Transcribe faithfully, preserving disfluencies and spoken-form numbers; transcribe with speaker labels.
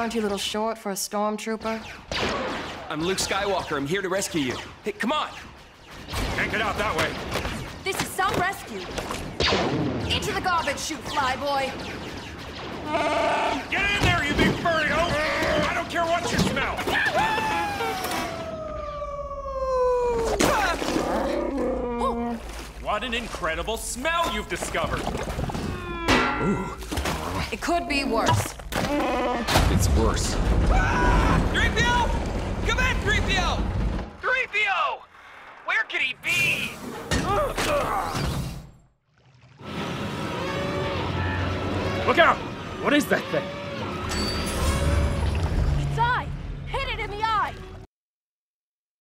Speaker 1: Aren't you a little short for a stormtrooper?
Speaker 2: I'm Luke Skywalker. I'm here to rescue you. Hey, come on!
Speaker 3: Can't get out that way.
Speaker 1: This is some rescue. Into the garbage chute, flyboy.
Speaker 3: Get in there, you big furry hoe! I don't care what you smell! What an incredible smell you've discovered!
Speaker 2: Ooh.
Speaker 1: It could be worse.
Speaker 2: It's worse.
Speaker 4: three P O! Come in, three P O! three P O! Where could he be?
Speaker 3: Look out! What is that thing?